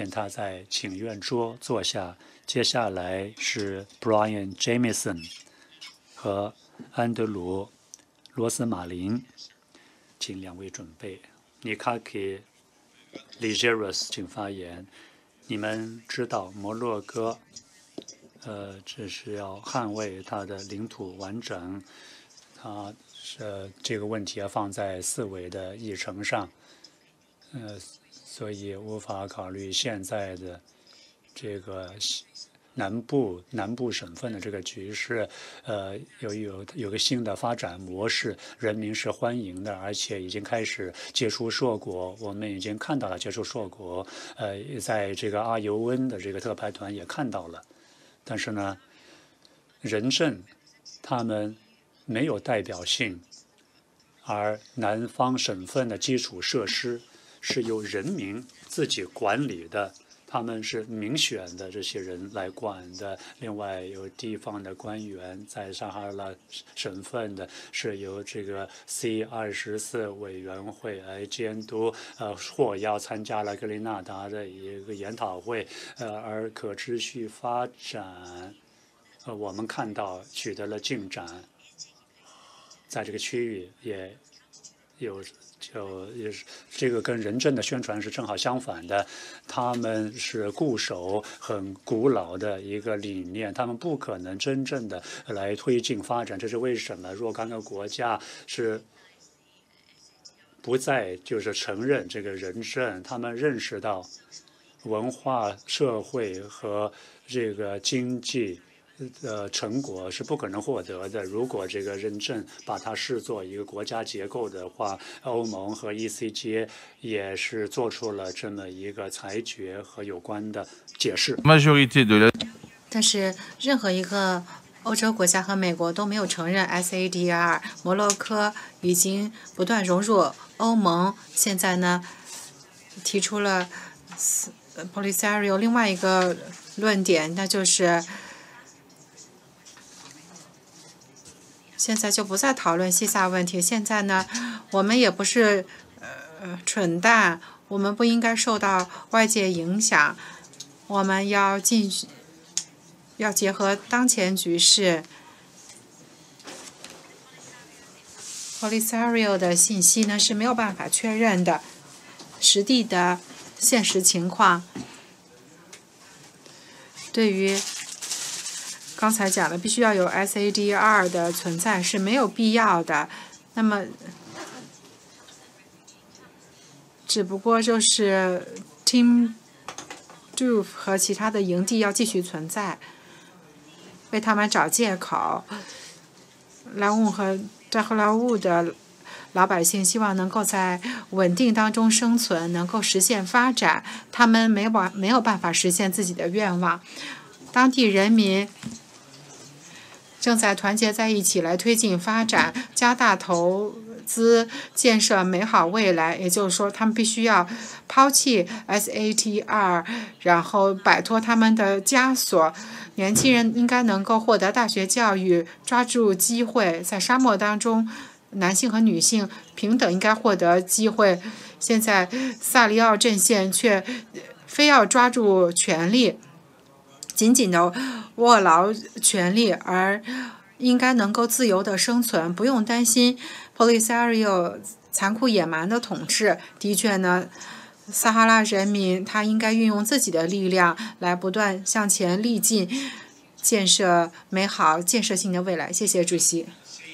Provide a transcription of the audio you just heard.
请他在请愿桌坐下。接下来是 Brian Jameson 和安德鲁·罗斯马林，请两位准备。尼卡基·里杰罗斯，请发言。你们知道摩洛哥，这是要捍卫它的领土完整，它这个问题要放在4维的议程上，所以无法考虑现在的这个南部省份的这个局势，有个新的发展模式，人民是欢迎的，而且已经开始结出硕果。我们已经看到了结出硕果，在这个阿尤恩的这个特派团也看到了。但是呢，人证他们没有代表性，而南方省份的基础设施是由人民自己管理的。他们是民选的这些人来管的，另外有地方的官员，在撒哈拉省份的是由这个 C24委员会来监督，获邀参加了格林纳达的一个研讨会，而可持续发展，我们看到取得了进展，在这个区域也是这个跟人证的宣传是正好相反的，他们是固守很古老的一个理念，他们不可能真正的来推进发展。这是为什么若干个国家是不再就是承认这个人证，他们认识到文化、社会和这个经济成果是不可能获得的。如果这个认证把它视作一个国家结构的话，欧盟和 ECJ 也是做出了这么一个裁决和有关的解释。 但是任何一个欧洲国家和美国都没有承认 SADR。摩洛哥已经不断融入欧盟，现在呢提出了 Polisario 另外一个论点，那就是现在就不再讨论西萨问题。现在呢，我们也不是蠢蛋，我们不应该受到外界影响，我们要结合当前局势。Polisario 的信息呢是没有办法确认的，实地的现实情况对于刚才讲的必须要有 SADR 的存在是没有必要的，那么只不过就是 Team Doof 和其他的营地要继续存在，为他们找借口。莱乌和扎赫拉乌的老百姓希望能够在稳定当中生存，能够实现发展，他们没有办法实现自己的愿望。当地人民正在团结在一起来推进发展，加大投资，建设美好未来。也就是说，他们必须要抛弃 SADR， 然后摆脱他们的枷锁。年轻人应该能够获得大学教育，抓住机会，在沙漠当中，男性和女性平等应该获得机会。现在萨利奥阵线却非要抓住权力，紧紧地握牢权力，而应该能够自由地生存，不用担心 Polisario 残酷野蛮的统治。的确呢，撒哈拉人民他应该运用自己的力量来不断向前力进，建设美好建设性的未来。谢谢主席。